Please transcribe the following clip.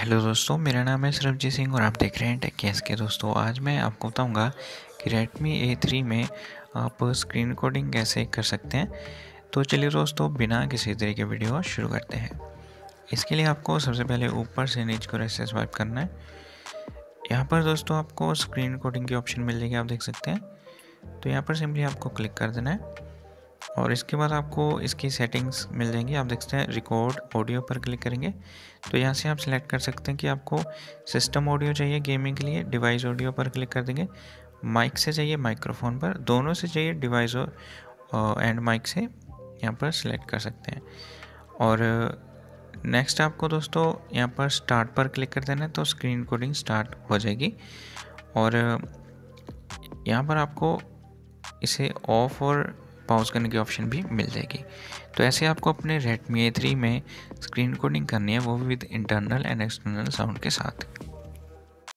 Hello दोस्तों, मेरा नाम है सरबजीत सिंह और आप देख रहे हैं टेक केस के। दोस्तों आज मैं आपको बताऊंगा कि Redmi A3 में आप स्क्रीन रिकॉर्डिंग कैसे कर सकते हैं। तो चलिए दोस्तों, बिना किसी तरह के वीडियो शुरू करते हैं। इसके लिए आपको सबसे पहले ऊपर से नीचे को ऐसे स्वाइप करना है। यहाँ पर दोस्तों आपको स्क्रीन रिकॉर्डिंग की ऑप्शन मिल जाएगी, आप देख सकते हैं। तो यहाँ पर सिंपली आपको क्लिक कर देना है और इसके बाद आपको इसकी सेटिंग्स मिल जाएंगी। आप देख सकते हैं रिकॉर्ड ऑडियो पर क्लिक करेंगे तो यहाँ से आप सिलेक्ट कर सकते हैं कि आपको सिस्टम ऑडियो चाहिए गेमिंग के लिए, डिवाइस ऑडियो पर क्लिक कर देंगे। माइक से चाहिए माइक्रोफोन पर, दोनों से चाहिए डिवाइस एंड माइक से यहाँ पर सिलेक्ट कर सकते हैं। और नेक्स्ट आपको दोस्तों यहाँ पर स्टार्ट पर क्लिक कर देना है तो स्क्रीन रिकॉर्डिंग स्टार्ट हो जाएगी। और यहाँ पर आपको इसे ऑफ और पॉज करने की ऑप्शन भी मिल जाएगी। तो ऐसे आपको अपने Redmi A3 में स्क्रीन रिकॉर्डिंग करनी है, वो भी with internal and external sound के साथ।